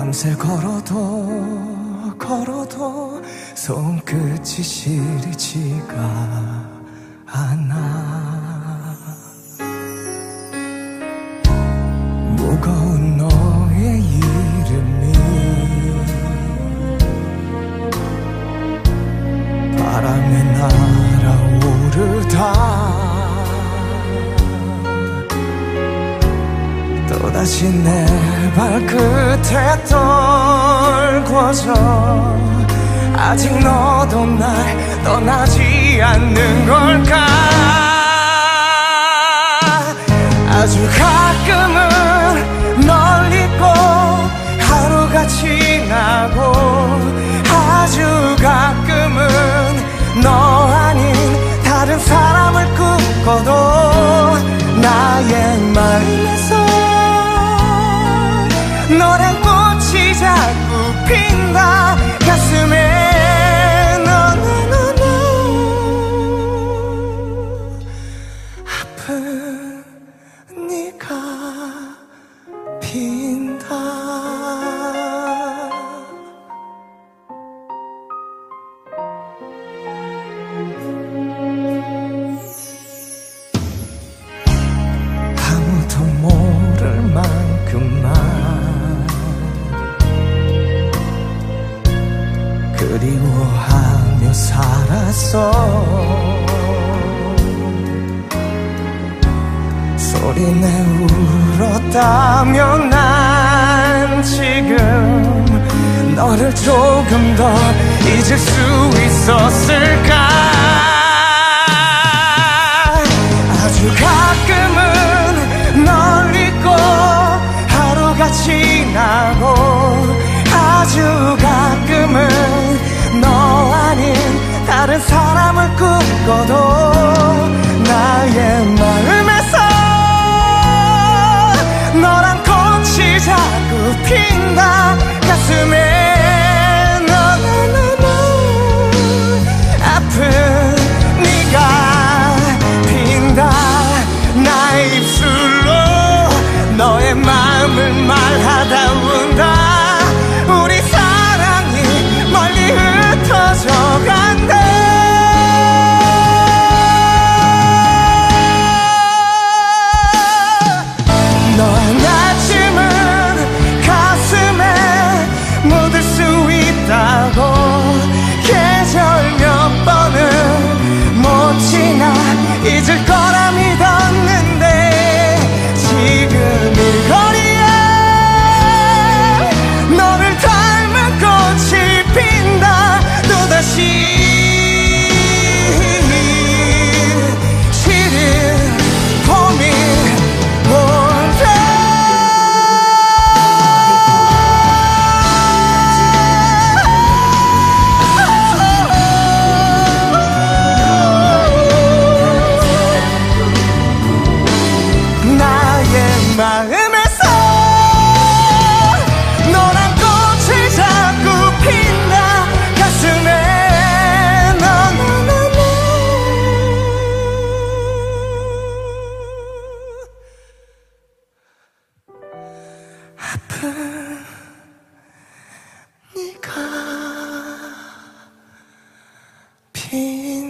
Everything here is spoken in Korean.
밤새 걸어도 손끝이 시리지가 않아. 무거운 너의 이름이 바람에 날아오르다 또다시 내 발끝에 떨궈져 아직 너도 날 떠나지 않는 걸까. 아주 가끔은 널 잊고 하루가 지나고 아주 가끔은 너 아닌 다른 사람을 꿈꿔도 나의 마음에서 너란 꽃이 자꾸 핀다. 가슴에 너너너너 아픈 네가 핀다. 아무도 모를 만큼만 그리워하며 살았어. 소리내 울었다면 난 지금 너를 조금 더 잊을 수 있었을까. 아주 가끔은 널 잊고 하루가 지나고 아주 가끔은 너 아닌 다른 사람을 꿈꿔도 나의 마음에서 너란 꽃이 자꾸 핀다. 가슴에 너너너너 아픈 네가 핀다. 나의 입술로 너의 마음을 말하다 운다. 우리 사랑이 멀리 흩어져 간다. 너 하나쯤은 가슴에 묻을 수 있다고 계절 몇 번은 못 지나 잊을 거라 믿었는데 지금 이 거리에 너를 닮은 꽃이 핀다. 또다시 시린 봄이 온다. 나의 마음에서 너란 꽃이 자꾸 핀다. 가슴에 너너너너 아픈 네가 핀다.